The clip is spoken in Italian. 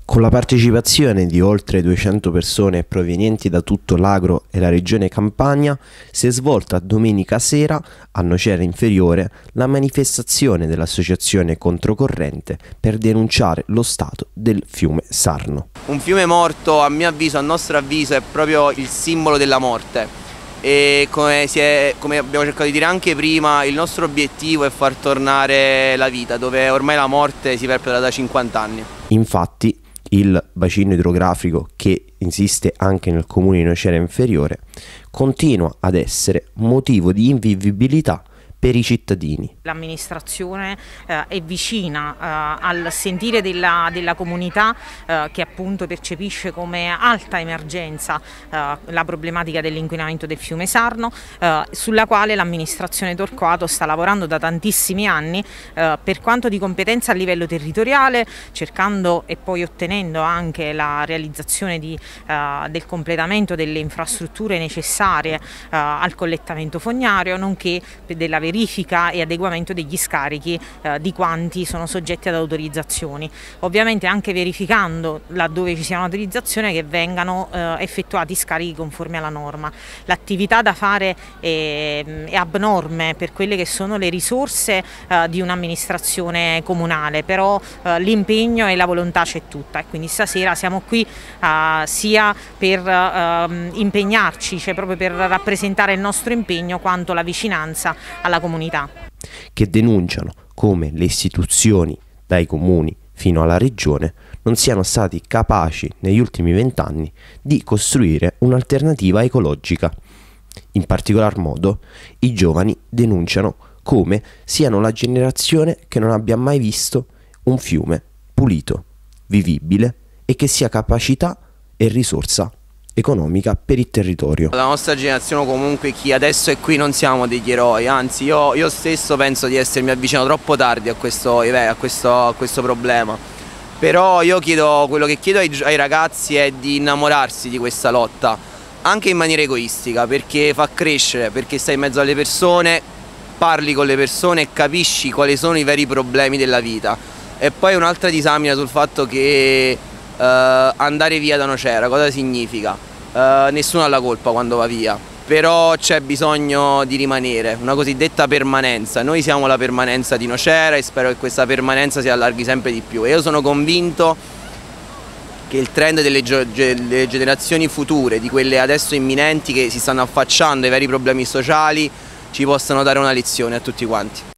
Con la partecipazione di oltre 200 persone provenienti da tutto l'Agro e la regione Campania, si è svolta domenica sera a Nocera Inferiore la manifestazione dell'Associazione Controcorrente per denunciare lo stato del fiume Sarno. Un fiume morto, a mio avviso, a nostro avviso, è proprio il simbolo della morte. E come abbiamo cercato di dire anche prima, il nostro obiettivo è far tornare la vita, dove ormai la morte si perpetua da 50 anni. Infatti, il bacino idrografico, che esiste anche nel comune di Nocera Inferiore, continua ad essere motivo di invivibilità per i cittadini. L'amministrazione è vicina al sentire della comunità che appunto percepisce come alta emergenza la problematica dell'inquinamento del fiume Sarno, sulla quale l'amministrazione Torquato sta lavorando da tantissimi anni per quanto di competenza a livello territoriale, cercando e poi ottenendo anche la realizzazione del completamento delle infrastrutture necessarie al collettamento fognario, nonché della verifica e adeguamento degli scarichi di quanti sono soggetti ad autorizzazioni. Ovviamente anche verificando, laddove ci sia un'autorizzazione, che vengano effettuati scarichi conformi alla norma. L'attività da fare è abnorme per quelle che sono le risorse di un'amministrazione comunale, però l'impegno e la volontà c'è tutta, e quindi stasera siamo qui sia per impegnarci, cioè proprio per rappresentare il nostro impegno, quanto la vicinanza alla comunità. Che denunciano come le istituzioni, dai comuni fino alla regione, non siano stati capaci negli ultimi 20 anni di costruire un'alternativa ecologica. In particolar modo i giovani denunciano come siano la generazione che non abbia mai visto un fiume pulito, vivibile e che sia capacità e risorsa economica per il territorio. La nostra generazione, comunque chi adesso è qui, non siamo degli eroi, anzi io stesso penso di essermi avvicinato troppo tardi a questo problema. Però quello che chiedo ai ragazzi è di innamorarsi di questa lotta, anche in maniera egoistica, perché fa crescere, perché stai in mezzo alle persone, parli con le persone e capisci quali sono i veri problemi della vita. E poi un'altra disamina sul fatto che andare via da Nocera cosa significa? Nessuno ha la colpa quando va via, però c'è bisogno di rimanere, una cosiddetta permanenza. Noi siamo la permanenza di Nocera e spero che questa permanenza si allarghi sempre di più, e io sono convinto che il trend delle generazioni future, di quelle adesso imminenti che si stanno affacciando ai veri problemi sociali, ci possano dare una lezione a tutti quanti.